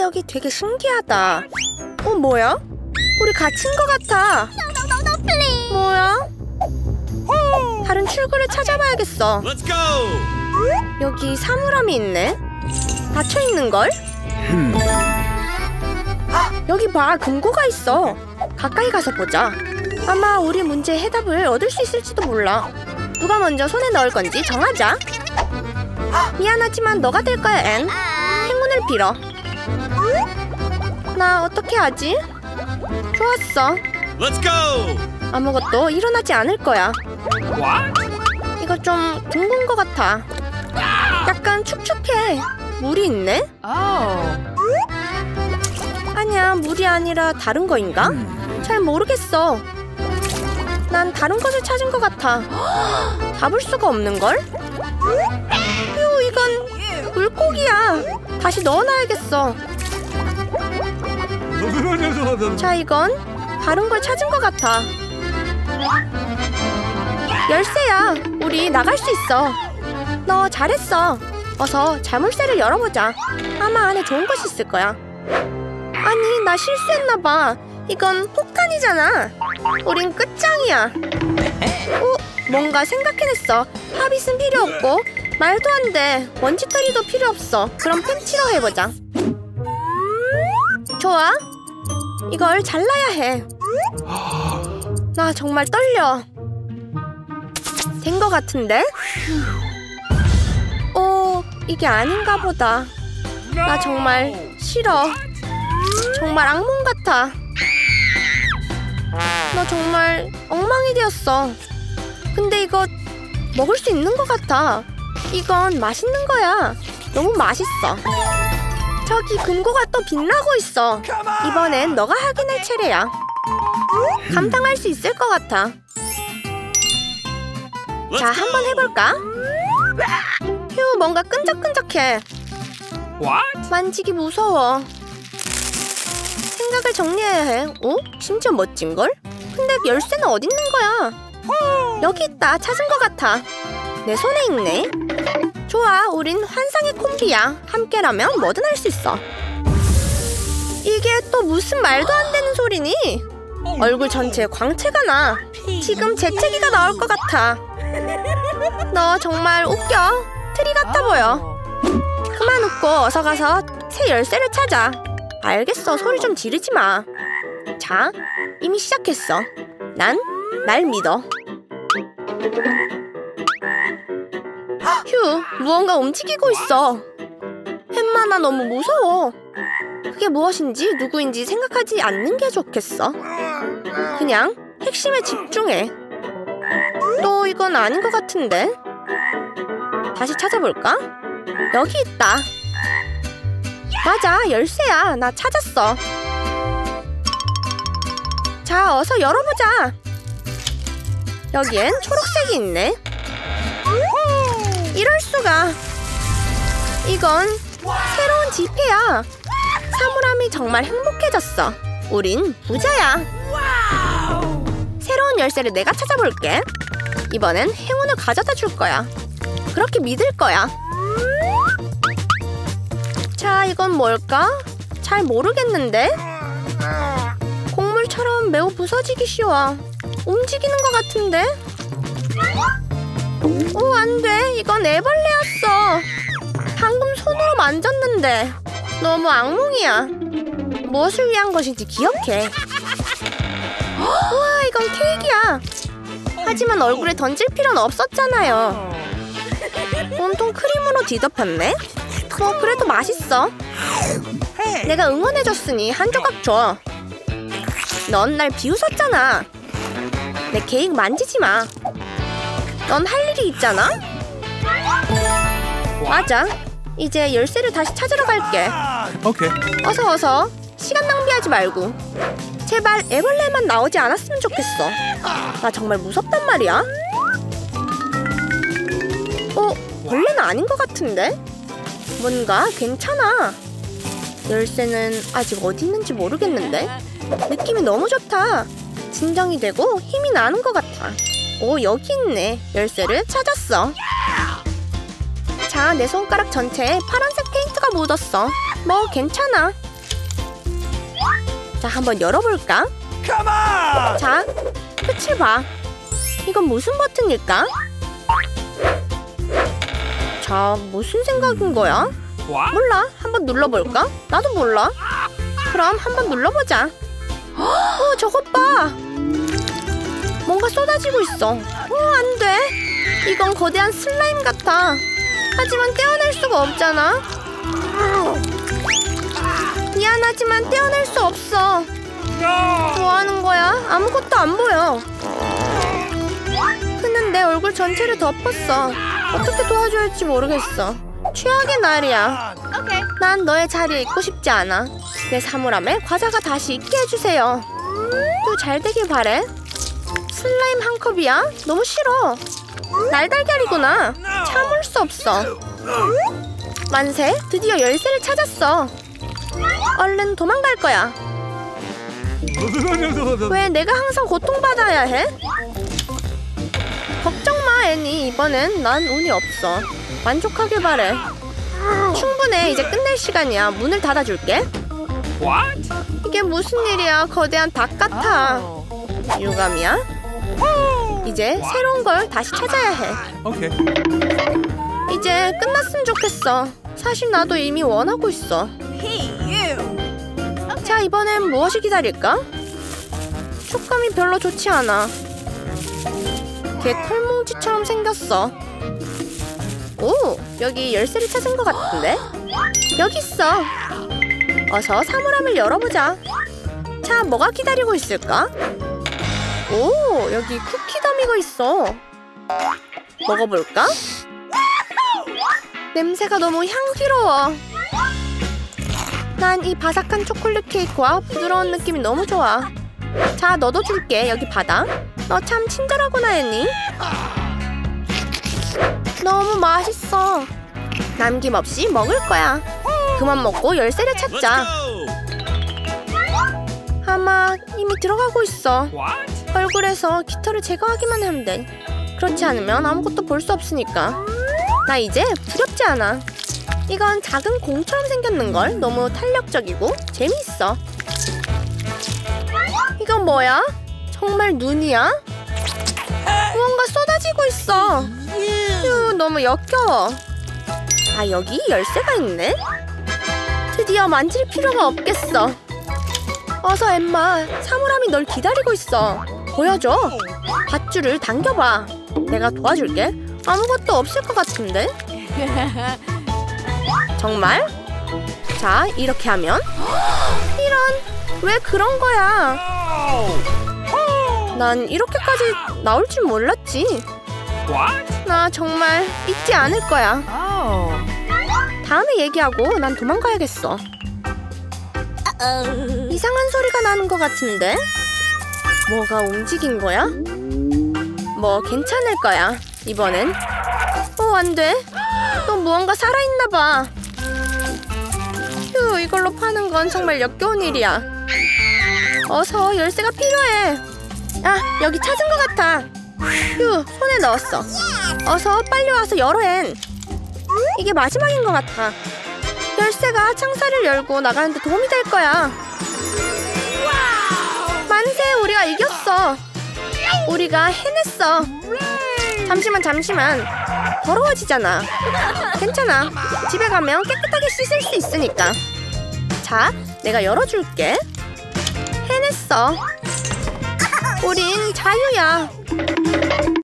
여기 되게 신기하다. 뭐야? 우리 갇힌 것 같아. 뭐야? 다른 출구를 찾아봐야겠어. 여기 사물함이 있네. 닫혀있는걸? 여기 봐, 금고가 있어. 가까이 가서 보자. 아마 우리 문제의 해답을 얻을 수 있을지도 몰라. 누가 먼저 손에 넣을 건지 정하자. 미안하지만 너가 될 거야, 앤. 행운을 빌어. 나 어떻게 하지? 좋았어. 아무것도 일어나지 않을 거야. 이거 좀 둥근 것 같아. 약간 축축해. 물이 있네? 아니야, 물이 아니라 다른 거인가? 잘 모르겠어. 난 다른 것을 찾은 것 같아. 잡을 수가 없는걸? 휴, 이건 물고기야. 다시 넣어놔야겠어. 자, 이건 다른 걸 찾은 것 같아. 열쇠야. 우리 나갈 수 있어. 너 잘했어. 어서 자물쇠를 열어보자. 아마 안에 좋은 것이 있을 거야. 아니, 나 실수했나봐. 이건 폭탄이잖아. 우린 끝장이야. 뭔가 생각해냈어. 하빗은 필요 없고 말도 안 돼. 먼지털이도 필요 없어. 그럼 펜치로 해보자. 좋아. 이걸 잘라야 해. 나 정말 떨려. 된 것 같은데? 이게 아닌가 보다. 나 정말 싫어. 정말 악몽 같아. 나 정말 엉망이 되었어. 근데 이거 먹을 수 있는 것 같아. 이건 맛있는 거야. 너무 맛있어. 저기 금고가 또 빛나고 있어. 이번엔 너가 확인할 차례야. 감당할 수 있을 것 같아. 자, 한번 해볼까? 휴, 뭔가 끈적끈적해. 만지기 무서워. 생각을 정리해야 해. 심지어 멋진걸? 근데 열쇠는 어디 있는 거야? 여기 있다. 찾은 것 같아. 내 손에 있네. 좋아, 우린 환상의 콤비야. 함께라면 뭐든 할 수 있어. 이게 또 무슨 말도 안 되는 소리니? 얼굴 전체에 광채가 나. 지금 재채기가 나올 것 같아. 너 정말 웃겨. 트리 같아 보여. 그만 웃고 어서 가서 새 열쇠를 찾아. 알겠어. 소리 좀 지르지 마. 자, 이미 시작했어. 난 날 믿어. 휴, 무언가 움직이고 있어. 햄마나 너무 무서워. 그게 무엇인지 누구인지 생각하지 않는 게 좋겠어. 그냥 핵심에 집중해. 또 이건 아닌 것 같은데? 다시 찾아볼까? 여기 있다. 맞아, 열쇠야. 나 찾았어. 자, 어서 열어보자. 여기엔 초록색이 있네. 이럴 수가. 이건 새로운 지폐야. 사물함이 정말 행복해졌어. 우린 부자야. 새로운 열쇠를 내가 찾아볼게. 이번엔 행운을 가져다 줄 거야. 그렇게 믿을 거야. 자, 이건 뭘까? 잘 모르겠는데? 곡물처럼 매우 부서지기 쉬워. 움직이는 것 같은데? 안 돼. 이건 애벌레였어. 방금 손으로 만졌는데. 너무 악몽이야. 무엇을 위한 것인지 기억해. 우와, 이건 케이크야. 하지만 얼굴에 던질 필요는 없었잖아요. 온통 크림으로 뒤덮였네? 그래도 맛있어. 내가 응원해줬으니 한 조각 줘. 넌 날 비웃었잖아. 내 케이크 만지지 마. 넌 할 일이 있잖아? 맞아. 이제 열쇠를 다시 찾으러 갈게. 오케이. 어서. 시간 낭비하지 말고. 제발 애벌레만 나오지 않았으면 좋겠어. 나 정말 무섭단 말이야. 벌레는 아닌 것 같은데? 뭔가 괜찮아. 열쇠는 아직 어디 있는지 모르겠는데? 느낌이 너무 좋다. 진정이 되고 힘이 나는 것 같아. 여기 있네. 열쇠를 찾았어. 자, 내 손가락 전체에 파란색 페인트가 묻었어. 괜찮아. 자, 한번 열어볼까? 자, 끝을 봐. 이건 무슨 버튼일까? 자, 무슨 생각인 거야? 몰라. 한번 눌러볼까? 나도 몰라. 그럼 한번 눌러보자. 저것 봐. 뭔가 쏟아지고 있어. 안 돼. 이건 거대한 슬라임 같아. 하지만 떼어낼 수가 없잖아. 미안하지만 떼어낼 수 없어. 뭐 하는 거야? 아무것도 안 보여. 흙은 내 얼굴 전체를 덮었어. 어떻게 도와줘야 할지 모르겠어. 최악의 날이야. 난 너의 자리에 있고 싶지 않아. 내 사물함에 과자가 다시 있게 해주세요. 또 잘 되길 바래. 슬라임 한 컵이야? 너무 싫어. 날달걀이구나. 참을 수 없어. 만세, 드디어 열쇠를 찾았어. 얼른 도망갈 거야. 왜 내가 항상 고통받아야 해? 걱정 마, 애니. 이번엔 난 운이 없어. 만족하길 바래. 충분해. 이제 끝낼 시간이야. 문을 닫아줄게. 이게 무슨 일이야. 거대한 닭 같아. 유감이야? 이제 새로운 걸 다시 찾아야 해. 이제 끝났으면 좋겠어. 사실 나도 이미 원하고 있어. 자, 이번엔 무엇이 기다릴까? 촉감이 별로 좋지 않아. 개 털뭉치처럼 생겼어. 오, 여기 열쇠를 찾은 것 같은데? 여기 있어. 어서 사물함을 열어보자. 자, 뭐가 기다리고 있을까? 오, 여기 쿠키 더미가 있어. 먹어볼까? 냄새가 너무 향기로워. 난 이 바삭한 초콜릿 케이크와 부드러운 느낌이 너무 좋아. 자, 너도 줄게. 여기 받아. 너 참 친절하구나, 애니. 너무 맛있어. 남김없이 먹을 거야. 그만 먹고 열쇠를 찾자. 아마 이미 들어가고 있어. 얼굴에서 깃털을 제거하기만 하면 돼. 그렇지 않으면 아무것도 볼 수 없으니까. 나 이제 두렵지 않아. 이건 작은 공처럼 생겼는걸. 너무 탄력적이고 재미있어. 이건 뭐야? 정말 눈이야? 무언가 쏟아지고 있어. 휴, 너무 역겨워. 아, 여기 열쇠가 있네? 드디어 만질 필요가 없겠어. 어서 엠마, 사물함이 널 기다리고 있어. 보여줘. 밧줄을 당겨봐. 내가 도와줄게. 아무것도 없을 것 같은데? 정말? 자, 이렇게 하면 이런, 왜 그런 거야? 난 이렇게까지 나올 줄 몰랐지. 나 정말 잊지 않을 거야. 다음에 얘기하고 난 도망가야겠어. 이상한 소리가 나는 것 같은데? 뭐가 움직인 거야? 뭐 괜찮을 거야. 이번엔. 안 돼. 또 무언가 살아있나 봐. 휴, 이걸로 파는 건 정말 역겨운 일이야. 어서, 열쇠가 필요해. 아, 여기 찾은 것 같아. 휴, 손에 넣었어. 어서 빨리 와서 열어, 앤. 이게 마지막인 것 같아. 열쇠가 창살을 열고 나가는데 도움이 될 거야. 만세, 우리가 이겼어. 우리가 해냈어. 잠시만. 더러워지잖아. 괜찮아. 집에 가면 깨끗하게 씻을 수 있으니까. 자, 내가 열어줄게. 해냈어. 우린 자유야.